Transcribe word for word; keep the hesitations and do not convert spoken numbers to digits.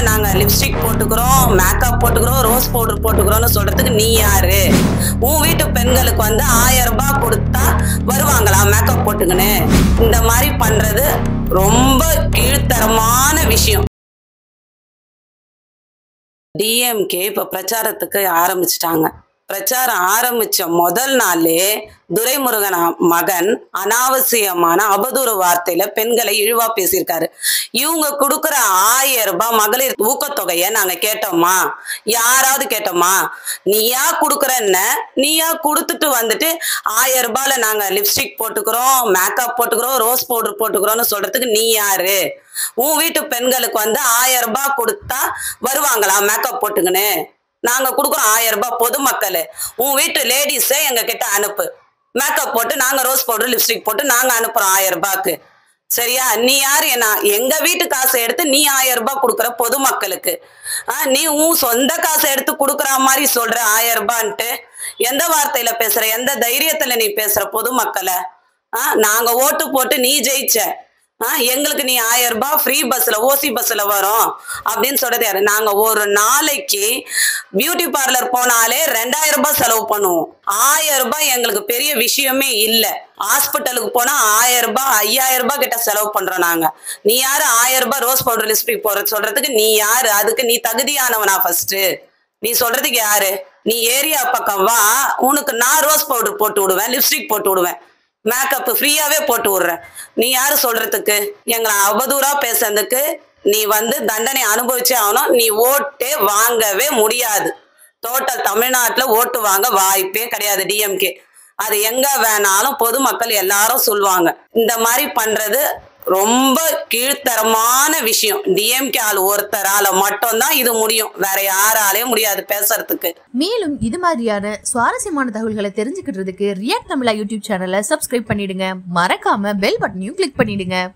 நாங்க லிப்ஸ்டிக் போட்டுக்கிறோம், மேக்கப் போட்டுக்கிறோம், ரோஸ் பவுடர் போட்டுக்கிறோம்னு சொல்றதுக்கு நீ யாரு? உன் வீட்டு பெண்களுக்கு வந்து ஆயிரம் ரூபாய் கொடுத்தா வருவாங்களா மேக்கப் போட்டுக்கின்னு? இந்த மாதிரி பண்றது ரொம்ப கீழ்த்தரமான விஷயம். டிஎம்கே இப்ப பிரச்சாரத்துக்கு ஆரம்பிச்சிட்டாங்க. பிரச்சாரம் ஆரம்பிச்ச முதல் நாளே துரைமுருகன் மகன் அனாவசியமான அவதூறு வார்த்தையில பெண்களை இழிவா பேசியிருக்காரு. இவங்க கொடுக்குற ஆயிரம் ரூபாய் மகளிர் ஊக்கத்தொகைய நாங்க கேட்டோமா? யாராவது கேட்டோமா? நீயா கொடுக்குறன்னு நீயா கொடுத்துட்டு வந்துட்டு ஆயிரம் ரூபாயில நாங்க லிப்ஸ்டிக் போட்டுக்கிறோம், மேக்கப் போட்டுக்கிறோம், ரோஸ் பவுடர் போட்டுக்கிறோம்னு சொல்றதுக்கு நீ யாரு? உன் வீட்டு பெண்களுக்கு வந்து ஆயிரம் ரூபாய் கொடுத்தா வருவாங்களா மேக்கப் போட்டுக்கின்னு? நாங்க கொடுக்குறோம் ஆயிரம் ரூபாய் பொதுமக்கள். உன் வீட்டு லேடிஸே எங்க கிட்ட அனுப்பு, மேக்கப் போட்டு நாங்க ரோஸ் பவுடர் லிப்ஸ்டிக் போட்டு நாங்க அனுப்புறோம் ஆயிரம் ரூபாய்க்கு. சரியா? நீ யாரு? என்ன எங்க வீட்டு காசை எடுத்து நீ ஆயிரம் ரூபாய் கொடுக்குற பொதுமக்களுக்கு? ஆஹ் நீ உன் சொந்த காசை எடுத்து கொடுக்குற மாதிரி சொல்ற ஆயிரம் ரூபான்ட்டு? எந்த வார்த்தையில பேசுற? எந்த தைரியத்துல நீ பேசுற பொதுமக்களை? ஆஹ் நாங்க ஓட்டு போட்டு நீ ஜெயிச்ச, ஆஹ் எங்களுக்கு நீ ஆயிரம் ரூபாய் ஃப்ரீ பஸ்ல ஓசி பஸ்ல வரும் அப்படின்னு சொல்றது யாரு? நாங்க ஒரு நாளைக்கு பியூட்டி பார்லர் போனாலே ரெண்டாயிரம் ரூபாய் செலவு பண்ணுவோம். ஆயிரம் ரூபாய் எங்களுக்கு பெரிய விஷயமே இல்ல. ஹாஸ்பிட்டலுக்கு போனா ஆயிரம் ரூபாய் ஐயாயிரம் ரூபாய் கிட்ட செலவு பண்றோம் நாங்க. நீ யாரு ஆயிரம் ரூபாய் ரோஸ் பவுடர் லிப்ஸ்டிக் போற சொல்றதுக்கு? நீ யாரு? அதுக்கு நீ தகுதியானவனா? ஃபர்ஸ்ட் நீ சொல்றதுக்கு யாரு? நீ ஏரியா பக்கம் வா, உனக்கு நான் ரோஸ் பவுடர் போட்டு விடுவேன், லிப்ஸ்டிக் போட்டு விடுவேன், மேக்கப் ஃப்ரீயாவே போட்டு விடுறேன். நீ யாரு சொல்றதுக்கு? எங்களை அவதூறா பேசுறதுக்கு நீ வந்து தண்டனை அனுபவிச்சே ஆகணும். நீ ஓட்டே வாங்கவே முடியாது. டோட்டல் தமிழ்நாட்டுல ஓட்டு வாங்க வாய்ப்பே கிடையாது டிஎம்கே. அது எங்க வேணாலும் பொதுமக்கள் எல்லாரும் சொல்லுவாங்க. இந்த மாதிரி பண்றது ரொம்ப கீழ்த்தரமான விஷயம். டிஎம்கே ஆள் ஒருத்தரால மட்டும்தான் இது முடியும், வேற யாராலையும் முடியாது பேசுறதுக்கு. மேலும் இது மாதிரியான சுவாரஸ்யமான தகவல்களை தெரிஞ்சுக்கிறதுக்கு ரியாக்ட் தமிழா யூடியூப் சேனலை சப்ஸ்கிரைப் பண்ணிடுங்க. மறக்காம பெல் பட்டனையும் கிளிக் பண்ணிடுங்க.